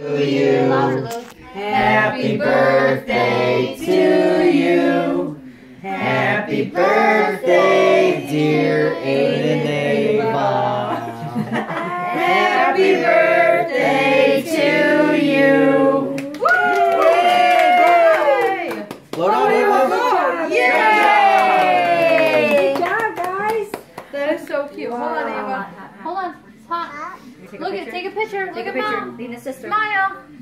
To you. Happy birthday to you. Happy birthday, dear Aiden and Ava. Happy birthday to you. Yay! Blow it out, Ava. Yay! Good job, guys. That is so cute. Hold on, Ava. Hold on. Stop. Look at, take a picture. Look at Mom. Being a sister. Smile.